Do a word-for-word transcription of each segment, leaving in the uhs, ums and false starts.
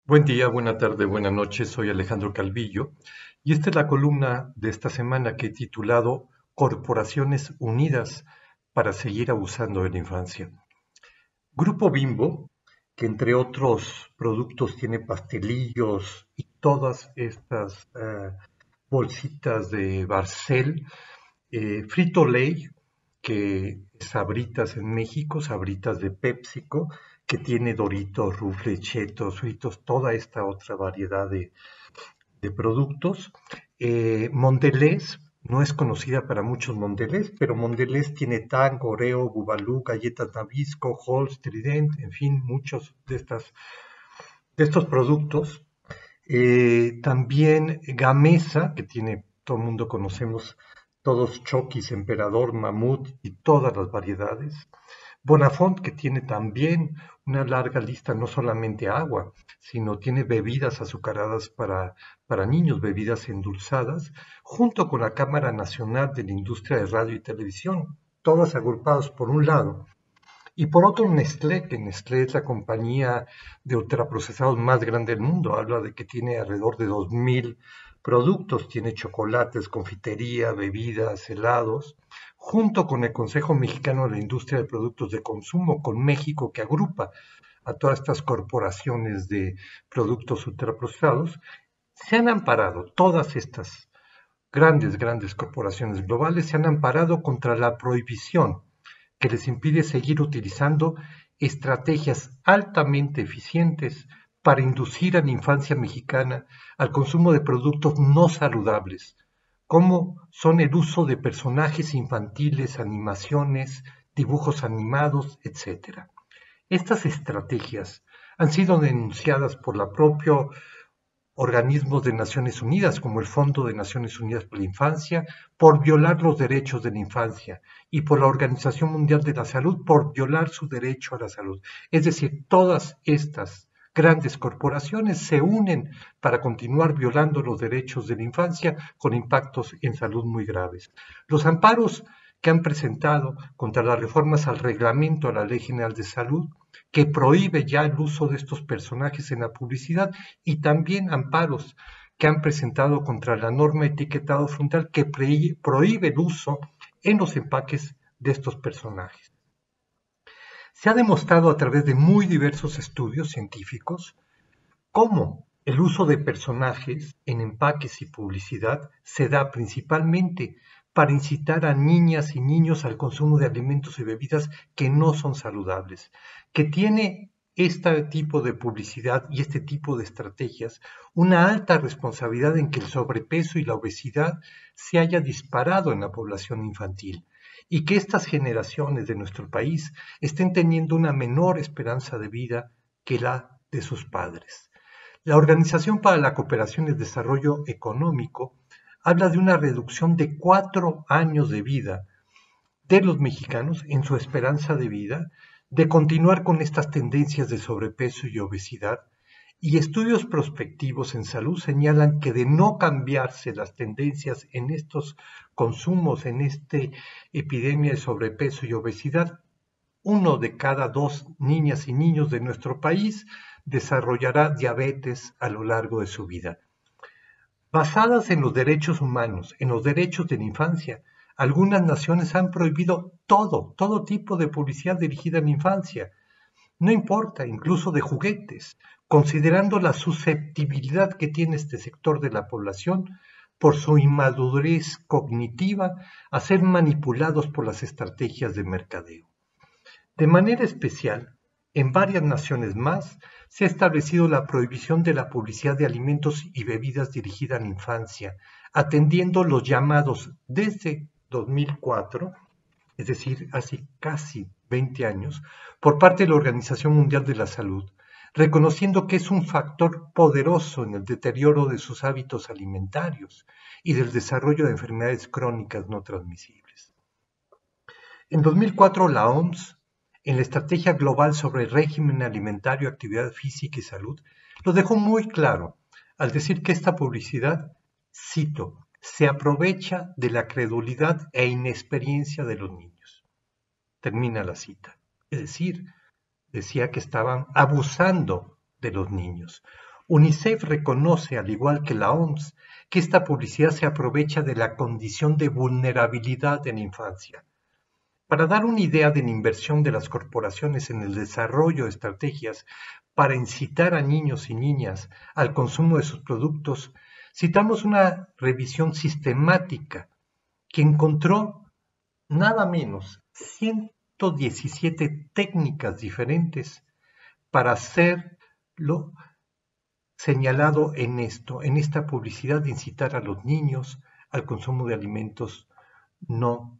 Buen día, buena tarde, buena noche. Soy Alejandro Calvillo y esta es la columna de esta semana que he titulado Corporaciones Unidas para seguir abusando de la infancia. Grupo Bimbo, que entre otros productos tiene pastelillos y todas estas eh, bolsitas de Barcel, eh, Frito-Lay, que es Sabritas en México, Sabritas de PepsiCo, que tiene Doritos, Rufles, Cheetos, Fritos, toda esta otra variedad de, de productos. Eh, Mondelez, no es conocida para muchos Mondelez, pero Mondelez tiene Tang, Oreo, Bubalú, Galletas Nabisco, Halls, Trident, en fin, muchos de, estas, de estos productos. Eh, también Gamesa, que tiene, todo el mundo conocemos, todos Chokis, Emperador, Mamut y todas las variedades. Bonafont, que tiene también una larga lista, no solamente agua, sino tiene bebidas azucaradas para, para niños, bebidas endulzadas, junto con la Cámara Nacional de la Industria de Radio y Televisión, todas agrupadas por un lado. Y por otro, Nestlé, que Nestlé es la compañía de ultraprocesados más grande del mundo. Habla de que tiene alrededor de dos mil productos. Tiene chocolates, confitería, bebidas, helados, junto con el Consejo Mexicano de la Industria de Productos de Consumo, con México, que agrupa a todas estas corporaciones de productos ultraprocesados. Se han amparado todas estas grandes, grandes corporaciones globales, se han amparado contra la prohibición que les impide seguir utilizando estrategias altamente eficientes para inducir a la infancia mexicana al consumo de productos no saludables, como son el uso de personajes infantiles, animaciones, dibujos animados, etcétera. Estas estrategias han sido denunciadas por la propia organismos de Naciones Unidas, como el Fondo de Naciones Unidas para la Infancia, por violar los derechos de la infancia, y por la Organización Mundial de la Salud por violar su derecho a la salud. Es decir, todas estas grandes corporaciones se unen para continuar violando los derechos de la infancia con impactos en salud muy graves. Los amparos que han presentado contra las reformas al reglamento a la Ley General de Salud, que prohíbe ya el uso de estos personajes en la publicidad, y también amparos que han presentado contra la norma de etiquetado frontal que prohíbe el uso en los empaques de estos personajes. Se ha demostrado a través de muy diversos estudios científicos cómo el uso de personajes en empaques y publicidad se da principalmente para incitar a niñas y niños al consumo de alimentos y bebidas que no son saludables, que tiene este tipo de publicidad y este tipo de estrategias una alta responsabilidad en que el sobrepeso y la obesidad se haya disparado en la población infantil y que estas generaciones de nuestro país estén teniendo una menor esperanza de vida que la de sus padres. La Organización para la Cooperación y el Desarrollo Económico habla de una reducción de cuatro años de vida de los mexicanos en su esperanza de vida, de continuar con estas tendencias de sobrepeso y obesidad, y estudios prospectivos en salud señalan que de no cambiarse las tendencias en estos consumos, en esta epidemia de sobrepeso y obesidad, uno de cada dos niñas y niños de nuestro país desarrollará diabetes a lo largo de su vida. Basadas en los derechos humanos, en los derechos de la infancia, algunas naciones han prohibido todo, todo tipo de publicidad dirigida a la infancia. No importa, incluso de juguetes, considerando la susceptibilidad que tiene este sector de la población por su inmadurez cognitiva a ser manipulados por las estrategias de mercadeo. De manera especial, en varias naciones más, se ha establecido la prohibición de la publicidad de alimentos y bebidas dirigida a la infancia, atendiendo los llamados desde dos mil cuatro, es decir, hace casi veinte años, por parte de la Organización Mundial de la Salud, reconociendo que es un factor poderoso en el deterioro de sus hábitos alimentarios y del desarrollo de enfermedades crónicas no transmisibles. En dos mil cuatro, la O M S, en la Estrategia Global sobre el Régimen Alimentario, Actividad Física y Salud, lo dejó muy claro al decir que esta publicidad, cito, se aprovecha de la credulidad e inexperiencia de los niños. Termina la cita. Es decir, decía que estaban abusando de los niños. UNICEF reconoce, al igual que la O M S, que esta publicidad se aprovecha de la condición de vulnerabilidad en la infancia. Para dar una idea de la inversión de las corporaciones en el desarrollo de estrategias para incitar a niños y niñas al consumo de sus productos, citamos una revisión sistemática que encontró nada menos ciento diecisiete técnicas diferentes para hacerlo señalado en esto, en esta publicidad de incitar a los niños al consumo de alimentos no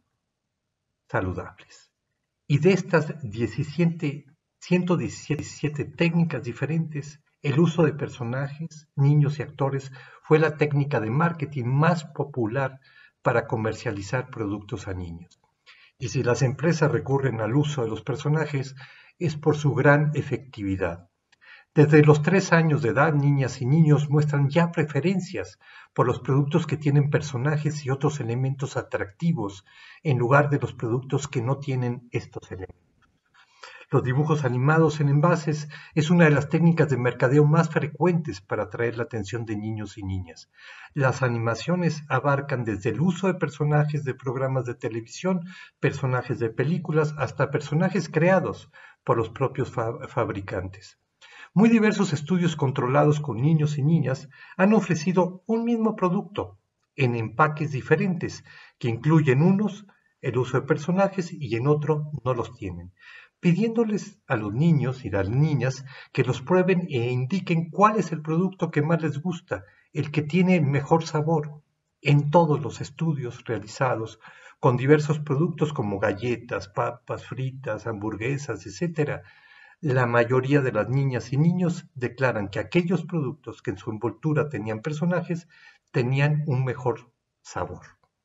saludables. Y de estas diecisiete, ciento diecisiete técnicas diferentes, el uso de personajes, niños y actores fue la técnica de marketing más popular para comercializar productos a niños. Y si las empresas recurren al uso de los personajes, es por su gran efectividad. Desde los tres años de edad, niñas y niños muestran ya preferencias por los productos que tienen personajes y otros elementos atractivos en lugar de los productos que no tienen estos elementos. Los dibujos animados en envases es una de las técnicas de mercadeo más frecuentes para atraer la atención de niños y niñas. Las animaciones abarcan desde el uso de personajes de programas de televisión, personajes de películas, hasta personajes creados por los propios fa- fabricantes. Muy diversos estudios controlados con niños y niñas han ofrecido un mismo producto en empaques diferentes, que incluyen unos el uso de personajes y en otro no los tienen, pidiéndoles a los niños y a las niñas que los prueben e indiquen cuál es el producto que más les gusta, el que tiene el mejor sabor. En todos los estudios realizados con diversos productos como galletas, papas fritas, hamburguesas, etcétera, la mayoría de las niñas y niños declaran que aquellos productos que en su envoltura tenían personajes tenían un mejor sabor,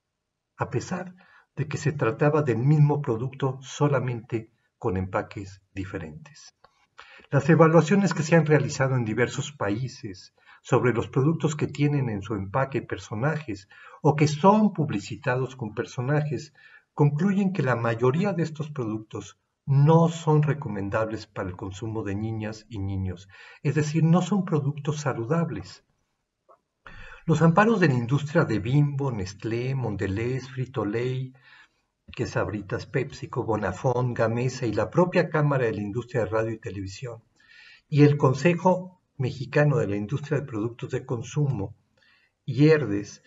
a pesar de que se trataba del mismo producto solamente con empaques diferentes. Las evaluaciones que se han realizado en diversos países sobre los productos que tienen en su empaque personajes o que son publicitados con personajes concluyen que la mayoría de estos productos no son recomendables para el consumo de niñas y niños, es decir, no son productos saludables. Los amparos de la industria de Bimbo, Nestlé, Mondelez, Frito-Lay, que Sabritas, PepsiCo, Bonafont, Gamesa y la propia Cámara de la Industria de Radio y Televisión y el Consejo Mexicano de la Industria de Productos de Consumo, IERDES,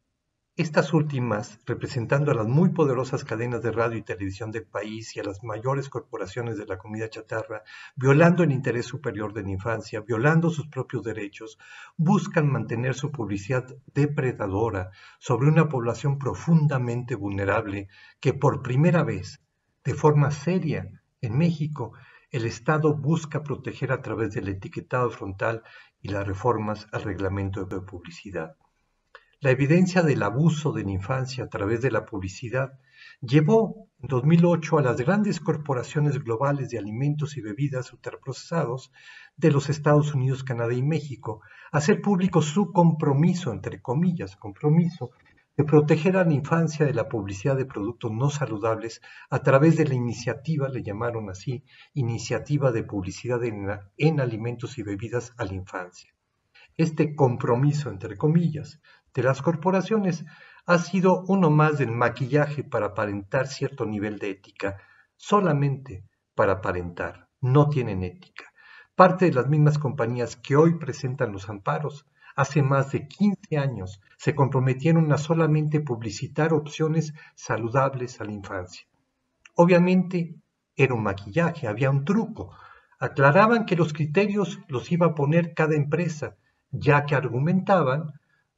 estas últimas representando a las muy poderosas cadenas de radio y televisión del país y a las mayores corporaciones de la comida chatarra, violando el interés superior de la infancia, violando sus propios derechos, buscan mantener su publicidad depredadora sobre una población profundamente vulnerable que por primera vez, de forma seria, en México, el Estado busca proteger a través del etiquetado frontal y las reformas al reglamento de publicidad. La evidencia del abuso de la infancia a través de la publicidad llevó en dos mil ocho a las grandes corporaciones globales de alimentos y bebidas ultraprocesados de los Estados Unidos, Canadá y México a hacer público su compromiso, entre comillas, compromiso, de proteger a la infancia de la publicidad de productos no saludables a través de la iniciativa, le llamaron así, Iniciativa de Publicidad en, en Alimentos y Bebidas a la Infancia. Este compromiso, entre comillas, de las corporaciones ha sido uno más del maquillaje para aparentar cierto nivel de ética, solamente para aparentar, no tienen ética. Parte de las mismas compañías que hoy presentan los amparos, hace más de quince años se comprometieron a solamente publicitar opciones saludables a la infancia. Obviamente era un maquillaje, había un truco. Aclaraban que los criterios los iba a poner cada empresa, ya que argumentaban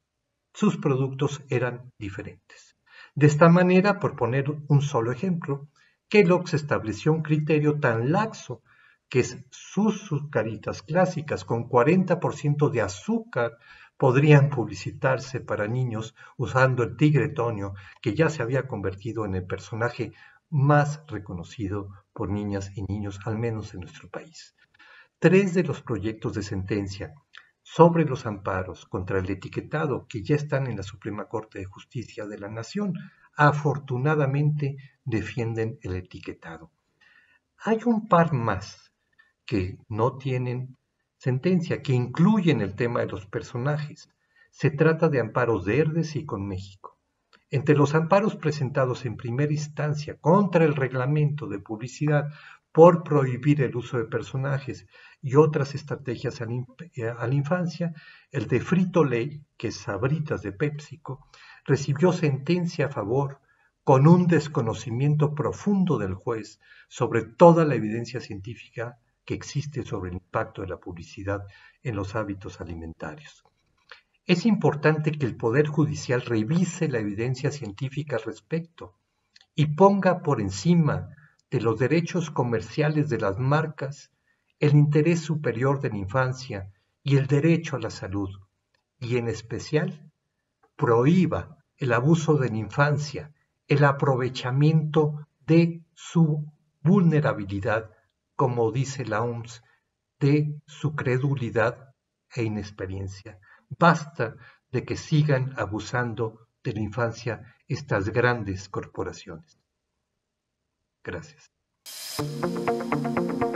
sus productos eran diferentes. De esta manera, por poner un solo ejemplo, Kellogg's estableció un criterio tan laxo que sus sucaritas clásicas con cuarenta por ciento de azúcar podrían publicitarse para niños usando el tigre Tonio, que ya se había convertido en el personaje más reconocido por niñas y niños, al menos en nuestro país. Tres de los proyectos de sentencia sobre los amparos contra el etiquetado que ya están en la Suprema Corte de Justicia de la Nación, afortunadamente defienden el etiquetado. Hay un par más que no tienen sentencia, que incluyen el tema de los personajes. Se trata de amparos de Herdes y con México. Entre los amparos presentados en primera instancia contra el reglamento de publicidad por prohibir el uso de personajes y otras estrategias a la infancia, el de Frito-Lay, que es Sabritas de PepsiCo, recibió sentencia a favor con un desconocimiento profundo del juez sobre toda la evidencia científica que existe sobre el impacto de la publicidad en los hábitos alimentarios. Es importante que el Poder Judicial revise la evidencia científica al respecto y ponga por encima de los derechos comerciales de las marcas el interés superior de la infancia y el derecho a la salud, y en especial prohíba el abuso de la infancia, el aprovechamiento de su vulnerabilidad, como dice la O M S, de su credulidad e inexperiencia. Basta de que sigan abusando de la infancia estas grandes corporaciones. Gracias.